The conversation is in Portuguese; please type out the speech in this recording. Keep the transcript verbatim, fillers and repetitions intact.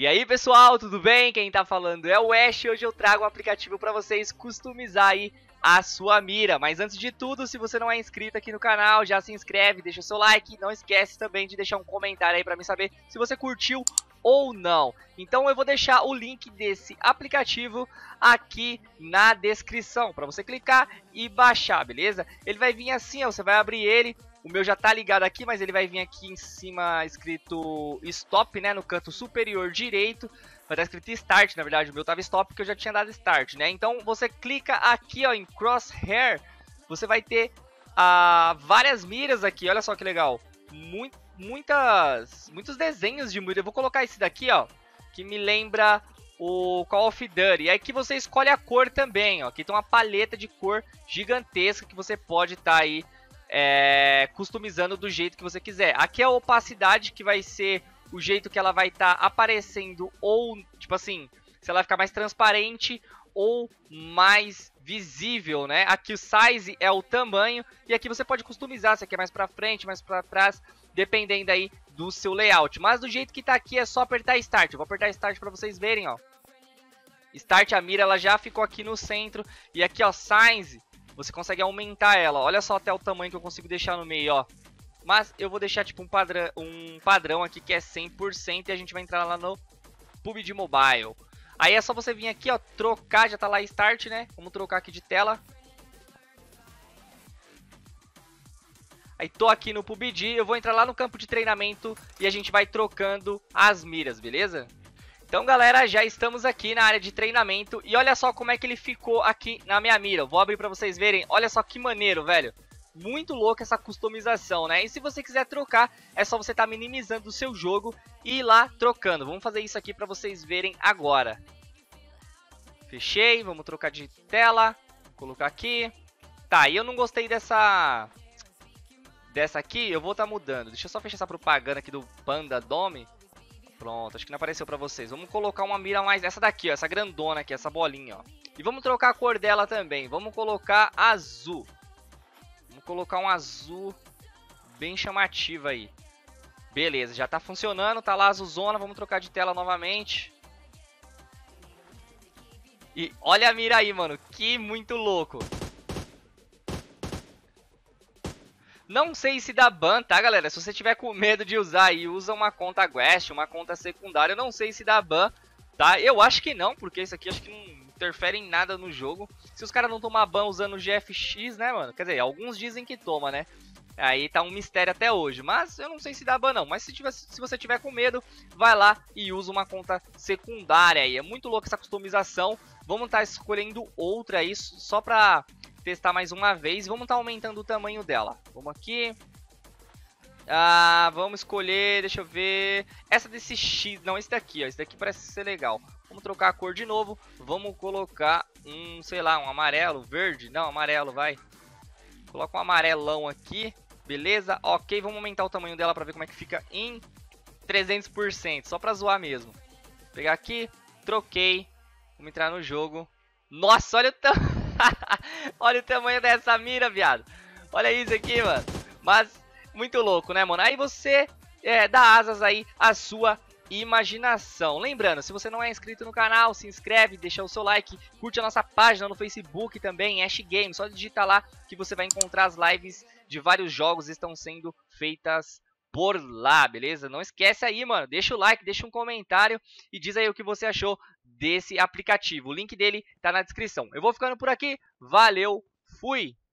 aí pessoal, tudo bem? Quem tá falando é o Ash e hoje eu trago um aplicativo para vocês customizar aí a sua mira. Mas antes de tudo, se você não é inscrito aqui no canal, já se inscreve, deixa o seu like. Não esquece também de deixar um comentário aí para mim saber se você curtiu ou não. Então eu vou deixar o link desse aplicativo aqui na descrição para você clicar e baixar, beleza? Ele vai vir assim, ó, você vai abrir ele. O meu já tá ligado aqui, mas ele vai vir aqui em cima escrito Stop, né, no canto superior direito. Vai estar escrito Start, na verdade o meu tava Stop porque eu já tinha dado Start, né? Então você clica aqui, ó, em Crosshair, você vai ter ah, várias miras aqui, olha só que legal. Muito, muitas, muitos desenhos de mira. Eu vou colocar esse daqui, ó, que me lembra o Call of Duty. E aqui você escolhe a cor também, ó. Aqui tem uma paleta de cor gigantesca que você pode estar tá aí É, customizando do jeito que você quiser. Aqui é a opacidade, que vai ser o jeito que ela vai estar tá aparecendo, ou tipo assim, se ela ficar mais transparente ou mais visível, né? Aqui o size é o tamanho, e aqui você pode customizar se quer mais pra frente, mais pra trás, dependendo aí do seu layout. Mas do jeito que tá aqui é só apertar Start. Eu vou apertar Start pra vocês verem, ó. Start, a mira, ela já ficou aqui no centro, e aqui, ó, size, você consegue aumentar ela. Olha só até o tamanho que eu consigo deixar no meio, ó. Mas eu vou deixar tipo um padrão, um padrão aqui que é cem por cento e a gente vai entrar lá no P U B G Mobile. Aí é só você vir aqui, ó, trocar, já tá lá Start, né? Vamos trocar aqui de tela. Aí tô aqui no P U B G, eu vou entrar lá no campo de treinamento e a gente vai trocando as miras, beleza? Então galera, já estamos aqui na área de treinamento e olha só como é que ele ficou aqui na minha mira. Eu vou abrir pra vocês verem, olha só que maneiro, velho. Muito louco essa customização, né? E se você quiser trocar, é só você estar tá minimizando o seu jogo e ir lá trocando. Vamos fazer isso aqui pra vocês verem agora. Fechei, vamos trocar de tela, vou colocar aqui. Tá, e eu não gostei dessa... Dessa aqui, eu vou estar tá mudando. Deixa eu só fechar essa propaganda aqui do Panda Dome. Pronto, acho que não apareceu pra vocês. Vamos colocar uma mira mais... Essa daqui, ó, essa grandona aqui, essa bolinha, ó. E vamos trocar a cor dela também. Vamos colocar azul. Vamos colocar um azul bem chamativo aí. Beleza, já tá funcionando, tá lá azulzona. Vamos trocar de tela novamente. E olha a mira aí, mano. Que muito louco. Não sei se dá ban, tá, galera? Se você tiver com medo de usar aí, usa uma conta Guest, uma conta secundária. Eu não sei se dá ban, tá? Eu acho que não, porque isso aqui acho que não interfere em nada no jogo. Se os caras não tomar ban usando o G F X, né, mano? Quer dizer, alguns dizem que toma, né? Aí tá um mistério até hoje. Mas eu não sei se dá ban, não. Mas se, tiver, se você tiver com medo, vai lá e usa uma conta secundária aí. É muito louco essa customização. Vamos estar tá escolhendo outra aí, só pra... testar mais uma vez. Vamos estar tá aumentando o tamanho dela. Vamos aqui. Ah, vamos escolher, deixa eu ver. Essa desse X, não, esse daqui, ó. Esse daqui parece ser legal. Vamos trocar a cor de novo. Vamos colocar um, sei lá, um amarelo, verde. Não, amarelo, vai. Coloca um amarelão aqui. Beleza? Ok, vamos aumentar o tamanho dela pra ver como é que fica em trezentos por cento. Só pra zoar mesmo. Vou pegar aqui, troquei. Vamos entrar no jogo. Nossa, olha o tamanho. Olha o tamanho dessa mira, viado. Olha isso aqui, mano. Mas muito louco, né, mano? Aí você é, dá asas aí à sua imaginação. Lembrando, se você não é inscrito no canal, se inscreve, deixa o seu like, curte a nossa página no Facebook também, Ash Games. Só digita lá que você vai encontrar as lives de vários jogos que estão sendo feitas por lá, beleza? Não esquece aí, mano, deixa o like, deixa um comentário e diz aí o que você achou desse aplicativo. O link dele tá na descrição. Eu vou ficando por aqui, valeu, fui!